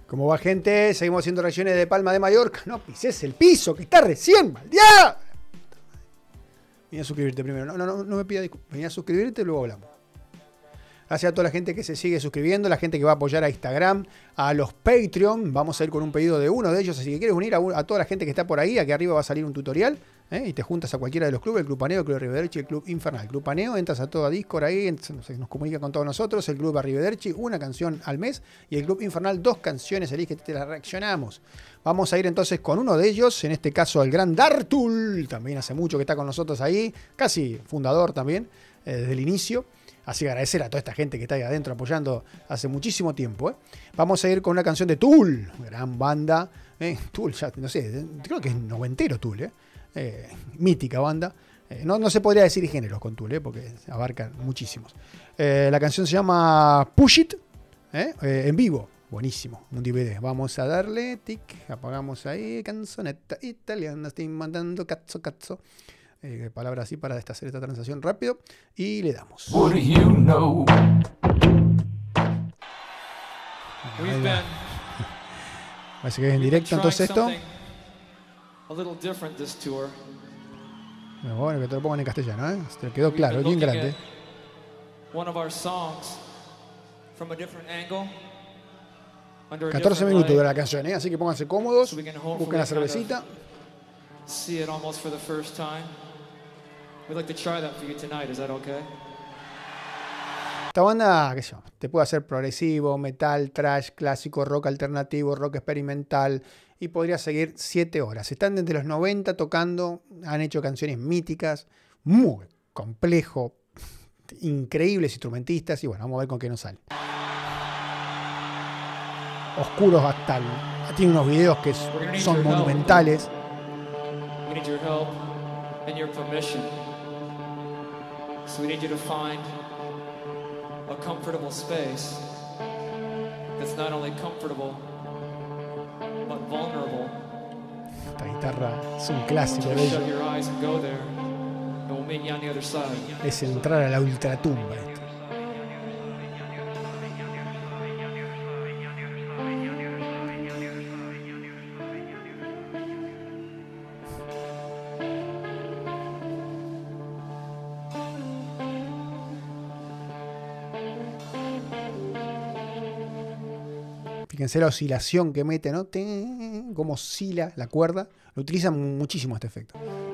¿Cómo va, gente? Seguimos haciendo reacciones de Palma de Mallorca. No pises el piso, que está recién, maldita. Vení a suscribirte primero. No me pida disculpas. Vení a suscribirte y luego hablamos. Gracias a toda la gente que se sigue suscribiendo, la gente que va a apoyar a Instagram, a los Patreon. Vamos a ir con un pedido de uno de ellos. Así que quieres unir a toda la gente que está por ahí. Aquí arriba va a salir un tutorial. Y te juntas a cualquiera de los clubes. El Club Paneo, el Club Arrivederci, el Club Infernal. El Club Paneo, entras a todo Discord ahí. Nos comunica con todos nosotros. El Club Arrivederci, una canción al mes. Y el Club Infernal, 2 canciones. Elige que te las reaccionamos. Vamos a ir entonces con uno de ellos. En este caso, el gran Dartul. También hace mucho que está con nosotros ahí. Casi fundador también. Desde el inicio. Así que agradecer a toda esta gente que está ahí adentro apoyando hace muchísimo tiempo. Vamos a ir con una canción de Tool, gran banda. Tool, ya no sé, creo que es noventero Tool. Mítica banda. No se podría decir géneros con Tool, porque abarcan muchísimos. La canción se llama Push It, en vivo. Buenísimo, un DVD. Vamos a darle, tic, apagamos ahí, canzoneta italiana, estoy mandando cazzo. Palabra así para hacer esta transacción rápido y le damos. What do you know? Parece que es en directo entonces esto. Bueno, que te lo pongan en castellano, se te quedó claro, bien grande. 14 minutos de la canción, así que pónganse cómodos, busquen la cervecita. See it almost for the first time. We'd like to try that for you tonight. Is that okay? Esta banda, qué sé yo, te puede hacer progresivo, metal, trash, clásico, rock alternativo, rock experimental y podría seguir 7 horas. Están desde los 90 tocando, han hecho canciones míticas, muy complejo, increíbles instrumentistas y bueno, vamos a ver con qué nos sale. Oscuros hasta tiene unos videos que son monumentales. We need your help and your permission. So we need you to find a comfortable space that's not only comfortable but vulnerable. Esta guitarra es un clásico de ellos. Es entrar a la ultratumba esto. Fíjense la oscilación que mete, ¿no? Cómo oscila la cuerda. Lo utilizan muchísimo este efecto.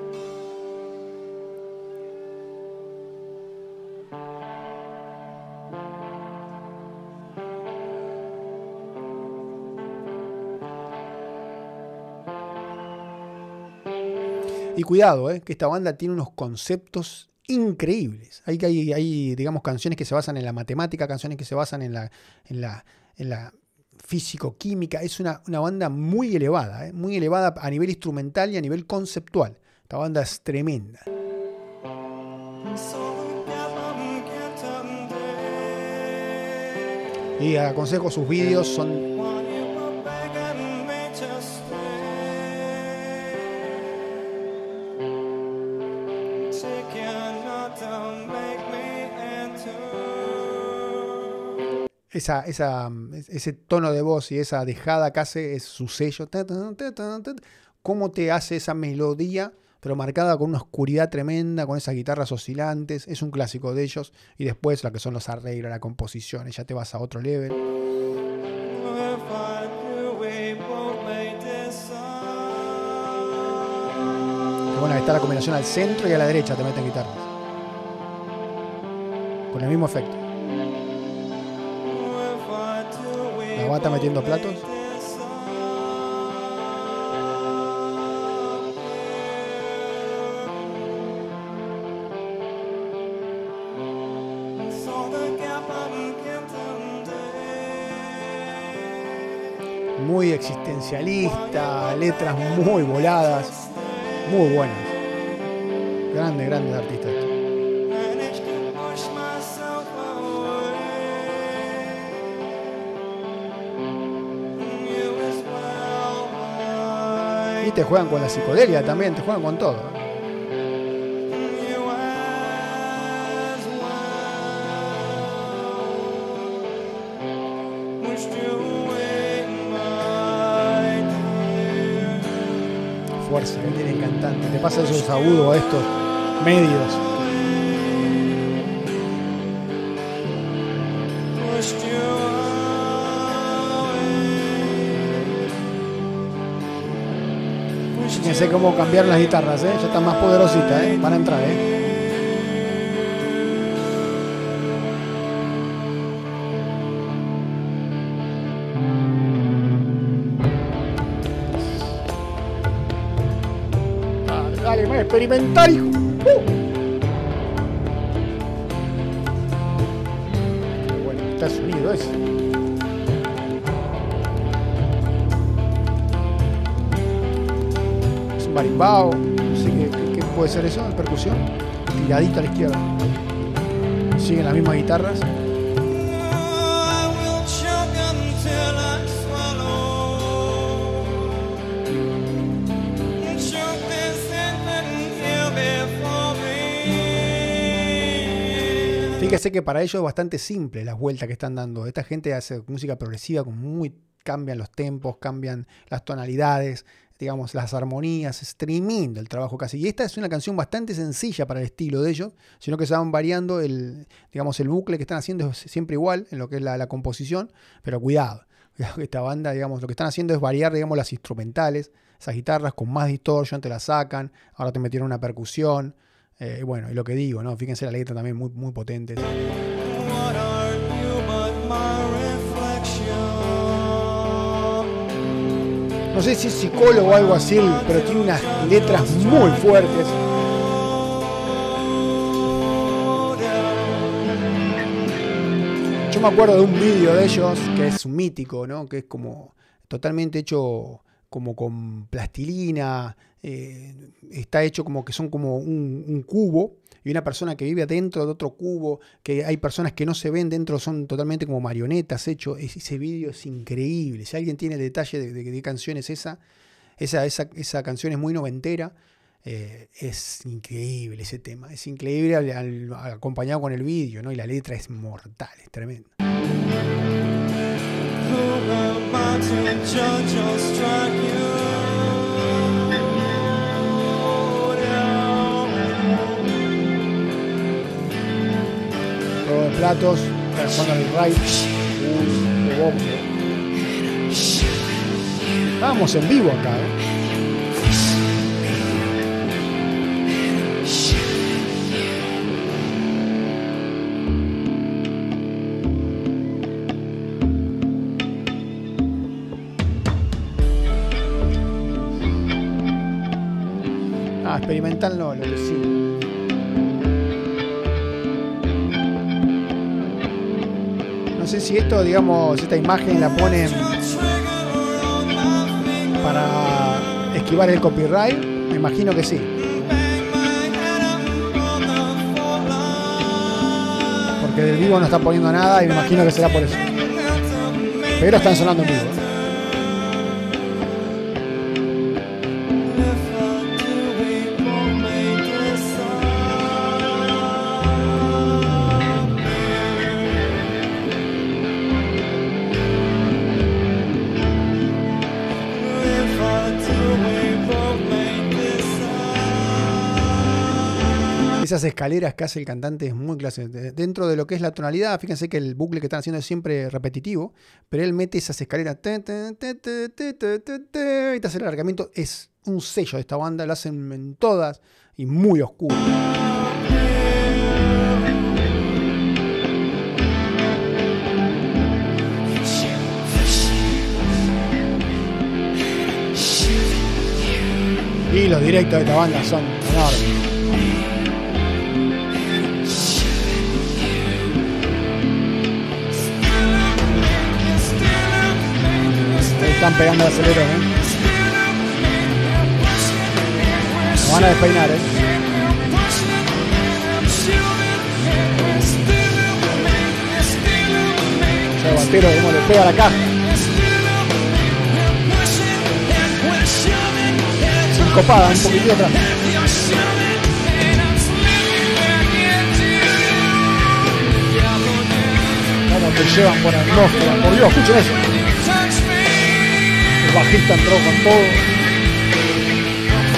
Y cuidado, que esta banda tiene unos conceptos increíbles. Hay digamos, canciones que se basan en la matemática, canciones que se basan en la físico-química. Es una banda muy elevada a nivel instrumental y a nivel conceptual. Esta banda es tremenda. Y aconsejo sus vídeos, son ese tono de voz y esa dejada que hace es su sello. Cómo te hace esa melodía, pero marcada con una oscuridad tremenda, con esas guitarras oscilantes. Es un clásico de ellos. Y después lo que son los arreglos, la composición, ya te vas a otro level. Qué buena que está la combinación al centro y a la derecha te meten guitarras. Con el mismo efecto. La bata metiendo platos. Muy existencialista, letras muy voladas, muy buenas. Grandes artistas. Y te juegan con la psicodelia también, te juegan con todo. fuerza que tiene el cantante. Te pasa esos agudos a estos medios. Fíjense cómo cambiaron las guitarras, ya están más poderositas, van a entrar, Dale, más experimental, hijo. Qué bueno está el sonido ese. Es un barimbao. No sé qué puede ser eso, de percusión. Tiradita a la izquierda. Siguen las mismas guitarras. Fíjese que para ellos es bastante simple las vueltas que están dando. Esta gente hace música progresiva, cambian los tempos, cambian las tonalidades, digamos, las armonías, es tremendo el trabajo casi. Y esta es una canción bastante sencilla para el estilo de ellos, sino que se van variando el bucle que están haciendo es siempre igual en lo que es la composición, pero cuidado que esta banda, digamos, lo que están haciendo es variar, digamos, las instrumentales, esas guitarras con más distorsión te la sacan, ahora te metieron una percusión. Bueno, y lo que digo, ¿no? Fíjense la letra también muy potente. No sé si es psicólogo o algo así, pero tiene unas letras muy fuertes. Yo me acuerdo de un vídeo de ellos que es un mítico, ¿no? Que es como totalmente hecho como con plastilina. Está hecho como que son como un cubo y una persona que vive adentro de otro cubo, que hay personas que no se ven dentro, son totalmente como marionetas hechos. Ese vídeo es increíble. Si alguien tiene el detalle de canción es esa canción es muy noventera. Es increíble ese tema, es increíble acompañado con el vídeo, ¿no? Y la letra es mortal, es tremenda. Todo de platos, personal right, de bombo. Estábamos en vivo acá, experimental no, lo que sí. No sé si esto, digamos, esta imagen la ponen para esquivar el copyright. Me imagino que sí. Porque del vivo no está poniendo nada y me imagino que será por eso. Pero están sonando en vivo. Esas escaleras que hace el cantante es muy clásico. Dentro de lo que es la tonalidad, fíjense que el bucle que están haciendo es siempre repetitivo, pero él mete esas escaleras y te hace el alargamiento. Es un sello de esta banda, lo hacen en todas y muy oscuro. Y los directos de esta banda son enormes. Están pegando el acelerón, Lo van a despeinar, El batero como le pega a la caja. Copada, un poquitito atrás. Cómo te llevan por atmósfera, por Dios, escuchen eso. El bajista entró con todo.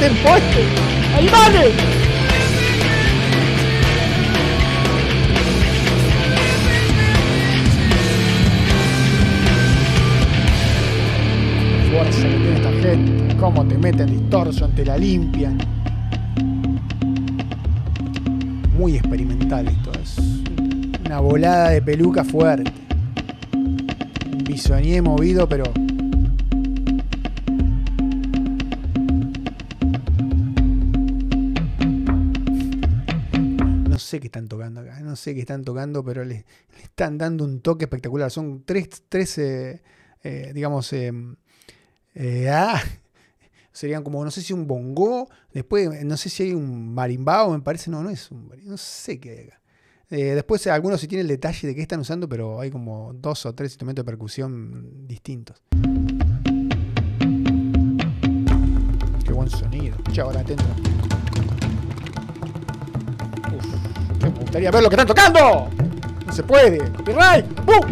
tempo este! ¡Animales! Fuerza que tiene esta gente, cómo te meten distorsión, te la limpian. Muy experimental esto, es una volada de peluca fuerte. Bisoñé movido, pero no sé qué están tocando acá, no sé qué están tocando, pero le están dando un toque espectacular. Son tres digamos, serían como, no sé si un bongo, después no sé si hay un marimbao, me parece, no es un marimbao, no sé qué hay acá. Después algunos sí tienen el detalle de qué están usando, pero hay como 2 o 3 instrumentos de percusión distintos. Qué buen sonido. Escucha, ahora atento. Uf, me gustaría ver lo que están tocando. No se puede. Copyright.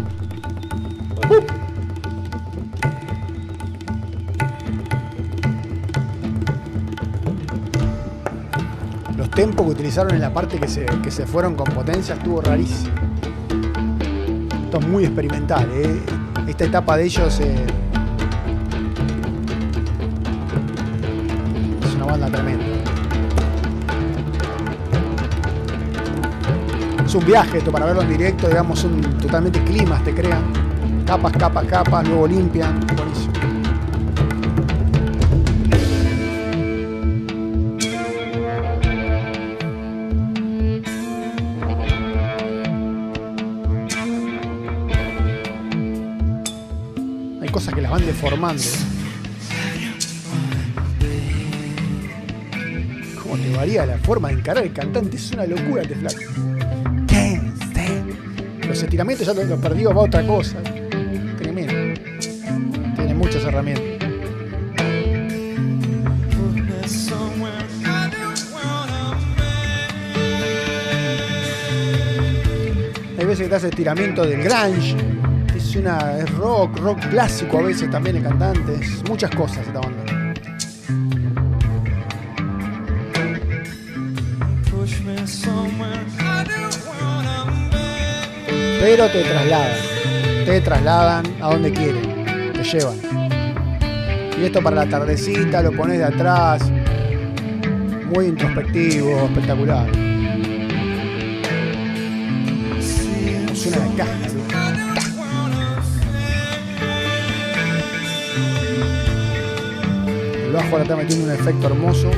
Los tempos que utilizaron en la parte que se fueron con potencia estuvo rarísimo. Esto es muy experimental, ¿eh? Esta etapa de ellos es una banda tremenda. Es un viaje esto para verlo en directo, digamos, son totalmente climas, te crean. Capas, capas, capas, luego limpian. Buenísimo. Cosas que las van deformando. Cómo te varía la forma de encarar el cantante, es una locura este flaco. Los estiramientos ya los perdió para otra cosa. Tremendo. Tiene muchas herramientas. Hay veces que te hace estiramiento del grunge. Es rock clásico a veces también el cantante, es muchas cosas esta banda. Pero te trasladan a donde quieren, te llevan. Y esto para la tardecita, lo pones de atrás, muy introspectivo, espectacular. Suena la caja. El bajo ahora está metiendo un efecto hermoso,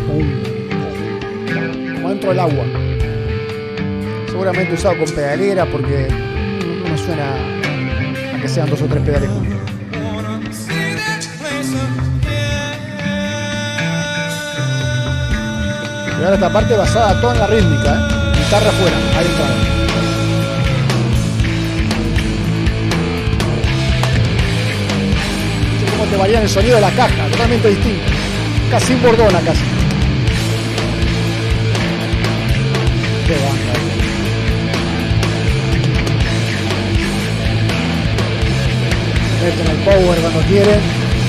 como dentro del agua. Seguramente usado con pedalera porque no suena a que sean 2 o 3 pedales juntos. Y ahora esta parte basada toda en la rítmica, ¿eh? Guitarra afuera, ahí entrada. Cómo te varían el sonido de la caja, totalmente distinto. Casi un bordona, casi. Qué banda. Meten el power cuando quieren.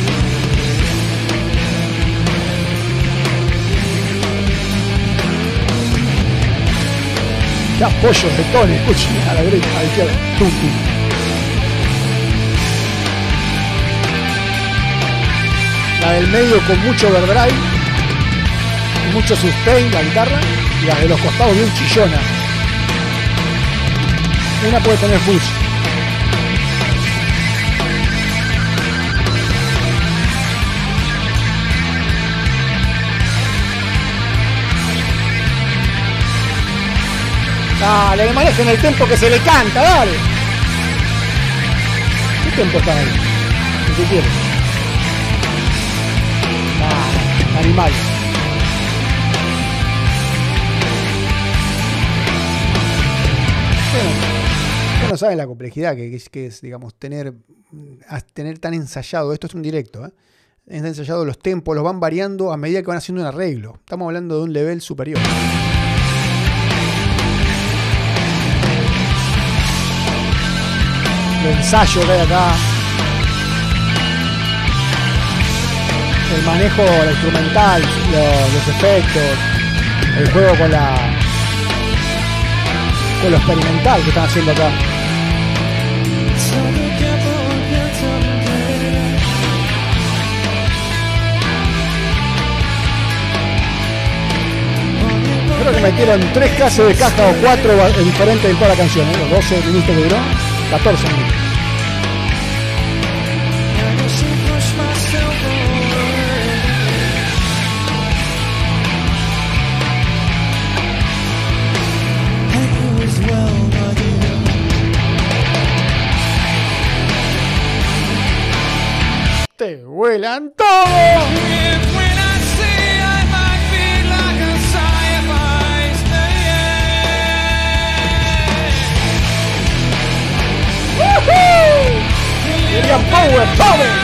Qué apoyos de Tony, escuchen, a la derecha, a la izquierda. Tum, tum. La del medio con mucho overdrive, mucho sustain, la guitarra, y las de los costados bien chillonas. Una puede tener fuzz. Dale, que manejen el tempo que se le canta, dale. ¿Qué tempo está ahí? El que quieres. Animal. Bueno, saben la complejidad que es, digamos, tener tan ensayado. Esto es un directo, ¿eh? Es ensayado, los tempos los van variando a medida que van haciendo un arreglo. Estamos hablando de un nivel superior. El ensayo que hay acá. el manejo, la instrumental, los efectos, el juego con lo experimental que están haciendo acá. Creo que metieron 3 clases de caja o 4 diferentes en toda la canción, los 12 minutos que duró, 14 minutos. Te vuelan todo. William Power, Power.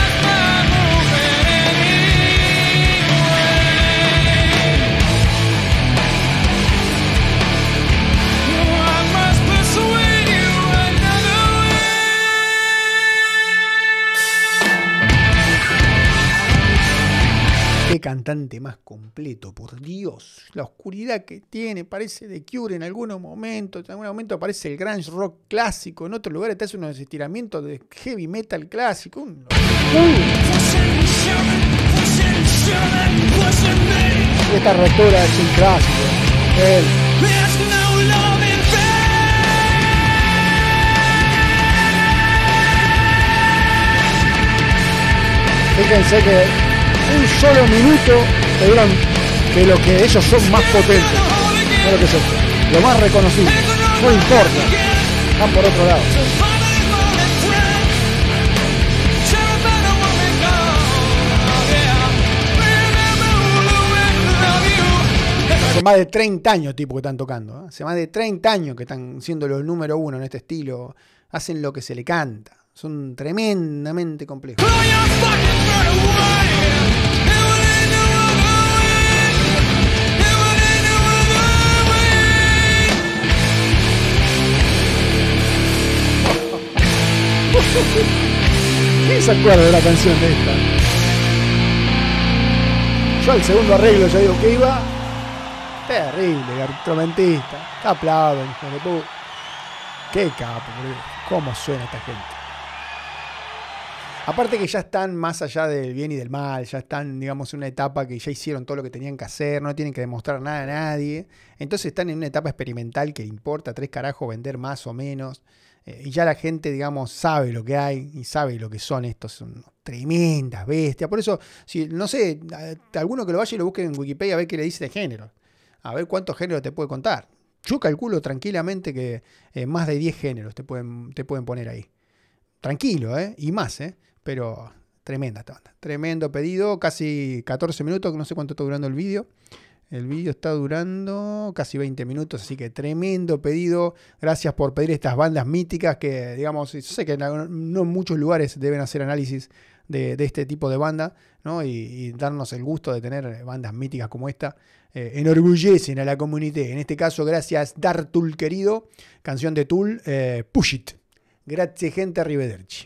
Qué cantante más completo, por Dios. La oscuridad que tiene, parece The Cure en algunos momentos. En algún momento parece el grunge rock clásico. En otros lugares te hace unos estiramientos de heavy metal clásico. Y esta rectora es un clásico. Fíjense que un solo minuto te dirán que lo que ellos son más potentes. No lo que es esto, lo más reconocible. No importa, van por otro lado. Hace más de 30 años tipo que están tocando, ¿eh? Hace más de 30 años que están siendo los número uno en este estilo. Hacen lo que se le canta. Son tremendamente complejos. ¿Quién se acuerda de la canción de esta? Yo al segundo arreglo ya digo que iba terrible, instrumentista. Te aplauden, hijo de puta. Qué capo, cómo suena esta gente. Aparte que ya están más allá del bien y del mal, ya están, digamos, en una etapa que ya hicieron todo lo que tenían que hacer, no tienen que demostrar nada a nadie. Entonces están en una etapa experimental que le importa 3 carajos vender más o menos. Y ya la gente, digamos, sabe lo que hay y sabe lo que son estos. Son tremendas bestias. Por eso, si no sé, alguno que lo vaya y lo busque en Wikipedia a ver qué le dice de género. A ver cuántos géneros te puede contar. Yo calculo tranquilamente que más de 10 géneros te pueden poner ahí. Tranquilo, y más, pero tremenda esta banda. Tremendo pedido, casi 14 minutos, no sé cuánto está durando el vídeo. El vídeo está durando casi 20 minutos, así que tremendo pedido. Gracias por pedir estas bandas míticas que, digamos, yo sé que no en muchos lugares deben hacer análisis de este tipo de banda, ¿no? Y darnos el gusto de tener bandas míticas como esta. Enorgullecen a la comunidad. En este caso, gracias Dartul querido. Canción de Tool, Push It. Grazie gente, arrivederci.